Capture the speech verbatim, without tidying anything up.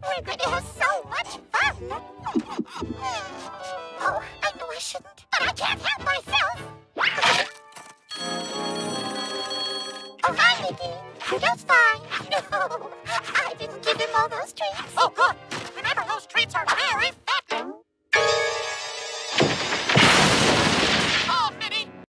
We're going to have so much fun. Oh, I know I shouldn't, but I can't help myself. Oh, hi, Minnie. Pluto's fine. No, I didn't give him all those treats. Oh, God.